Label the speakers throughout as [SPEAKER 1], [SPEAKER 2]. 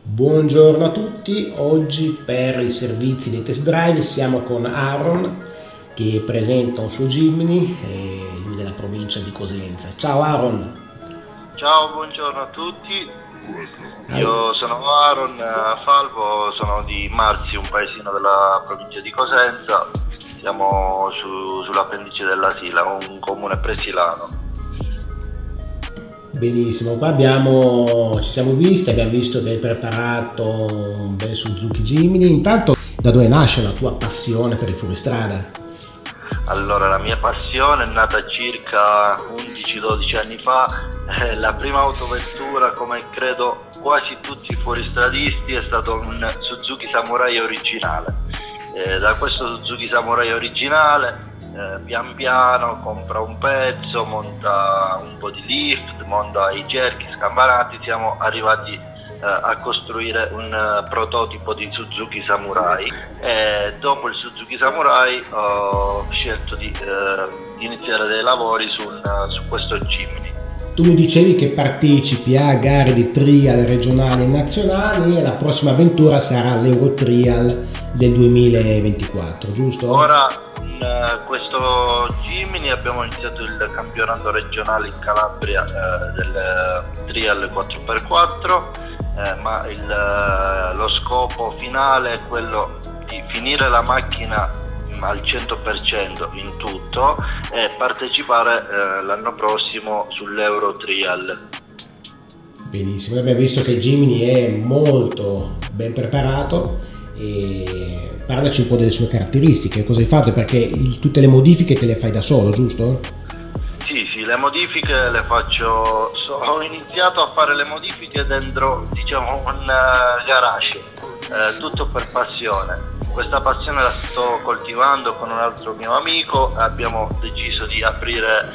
[SPEAKER 1] Buongiorno a tutti, oggi per i servizi dei test drive siamo con Aaron che presenta un suo Jimny, lui della provincia di Cosenza. Ciao Aaron!
[SPEAKER 2] Ciao, buongiorno a tutti, io sono Aaron Falvo, sono di Marzi, un paesino della provincia di Cosenza, siamo sulla pendice della Sila, un comune presilano.
[SPEAKER 1] Benissimo, qua ci siamo visti, abbiamo visto che hai preparato un bel Suzuki Jimny. Intanto, da dove nasce la tua passione per il fuoristrada?
[SPEAKER 2] Allora, la mia passione è nata circa 11-12 anni fa, la prima autovettura, come credo quasi tutti i fuoristradisti, è stato un Suzuki Samurai originale. Da questo Suzuki Samurai originale pian piano compra un pezzo, monta un po' di lift, monta i cerchi scambanati, siamo arrivati a costruire un prototipo di Suzuki Samurai e dopo il Suzuki Samurai ho scelto di iniziare dei lavori su questo Jimny.
[SPEAKER 1] Tu mi dicevi che partecipi a gare di trial regionali e nazionali e la prossima avventura sarà l'Euro Trial del 2024, giusto?
[SPEAKER 2] Ora in questo Jimny abbiamo iniziato il campionato regionale in Calabria del Trial 4x4, ma lo scopo finale è quello di finire la macchina al 100% in tutto e partecipare l'anno prossimo sull'Euro Trial.
[SPEAKER 1] Benissimo, abbiamo visto che il Jimny è molto ben preparato e parlaci un po' delle sue caratteristiche, cosa hai fatto, perché tutte le modifiche te le fai da solo, giusto?
[SPEAKER 2] Sì, le modifiche le faccio, ho iniziato a fare le modifiche dentro, diciamo, un garage, tutto per passione. Questa passione la sto coltivando con un altro mio amico, abbiamo deciso di aprire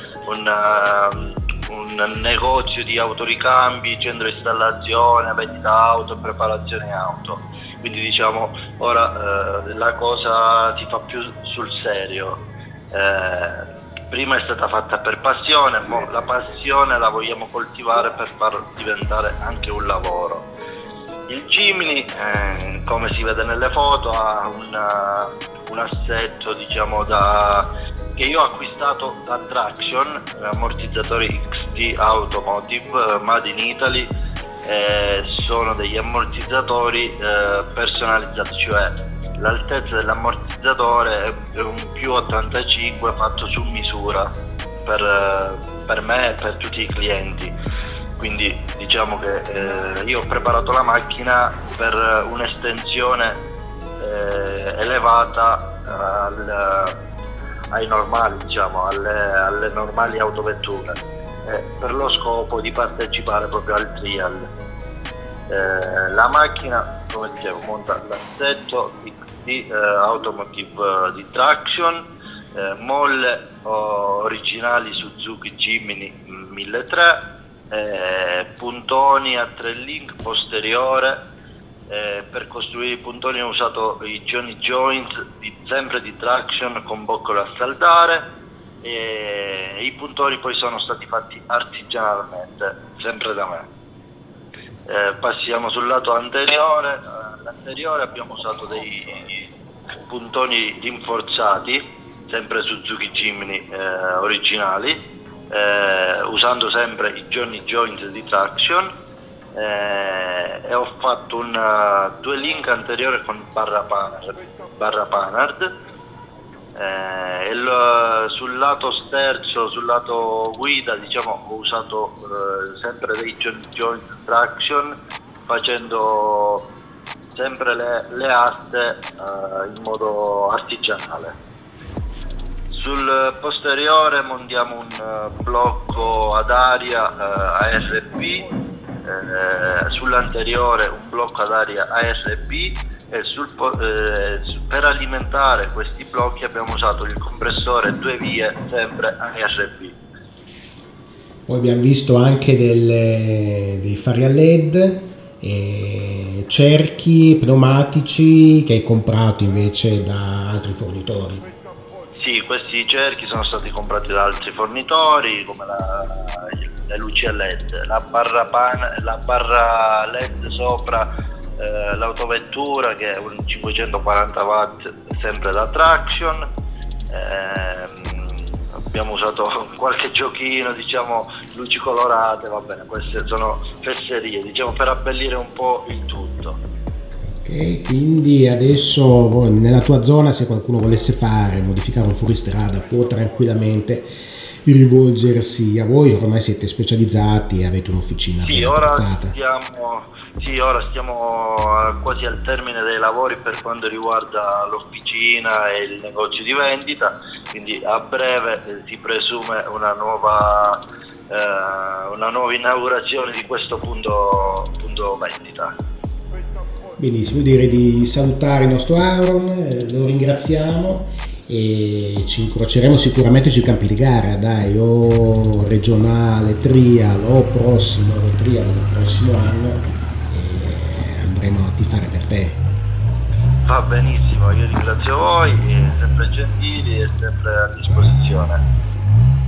[SPEAKER 2] un negozio di autoricambi, centro installazione, vendita auto, preparazione auto. Quindi diciamo ora la cosa si fa più sul serio. Prima è stata fatta per passione, ma la passione la vogliamo coltivare per far diventare anche un lavoro. Il Jimny, come si vede nelle foto, ha un assetto, diciamo, che io ho acquistato da Traction, ammortizzatori XT Automotive Made in Italy. Sono degli ammortizzatori personalizzati, cioè l'altezza dell'ammortizzatore è un più 85 fatto su misura per me e per tutti i clienti. Quindi diciamo che io ho preparato la macchina per un'estensione elevata ai normali, diciamo, alle normali autovetture, per lo scopo di partecipare proprio al trial. La macchina, come dicevo, monta l'assetto XT Automotive di Traction, molle originali Suzuki Jimny 1300, puntoni a 3 link posteriore. Per costruire i puntoni ho usato i Johnny Joint sempre di Traction con boccole a saldare, e i puntoni poi sono stati fatti artigianalmente sempre da me. Passiamo sul lato anteriore. L'anteriore abbiamo usato dei puntoni rinforzati sempre Suzuki Jimny originali, usando sempre i Johnny Joint di Traction, e ho fatto due link anteriore con barra Panhard, sul lato sterzo, sul lato guida, diciamo, ho usato sempre dei Johnny Joint Traction, facendo sempre le aste in modo artigianale. Sul posteriore montiamo un blocco ad aria ARB, sull'anteriore un blocco ad aria ARB, e per alimentare questi blocchi abbiamo usato il compressore 2 vie sempre ARB.
[SPEAKER 1] Poi abbiamo visto anche dei fari a LED, cerchi pneumatici che hai comprato invece da altri fornitori.
[SPEAKER 2] Sì, questi cerchi sono stati comprati da altri fornitori, come le luci a LED, la barra LED sopra l'autovettura che è un 540 watt sempre da traction. Abbiamo usato qualche giochino, diciamo luci colorate, va bene, queste sono fesserie, diciamo, per abbellire un po' il tutto.
[SPEAKER 1] Ok, quindi adesso nella tua zona, se qualcuno volesse modificare un fuoristrada, può tranquillamente rivolgersi a voi. Ormai siete specializzati e avete un'officina
[SPEAKER 2] Sì,
[SPEAKER 1] ben
[SPEAKER 2] ora
[SPEAKER 1] attrezzata.
[SPEAKER 2] stiamo quasi al termine dei lavori per quanto riguarda l'officina e il negozio di vendita, quindi a breve si presume una nuova inaugurazione di questo punto vendita.
[SPEAKER 1] Benissimo, direi di salutare il nostro Aaron, lo ringraziamo e ci incroceremo sicuramente sui campi di gara, dai, o regionale trial o prossimo trial il prossimo anno, e andremo a tifare per te.
[SPEAKER 2] Va benissimo, io ringrazio voi, sempre gentili e sempre a disposizione.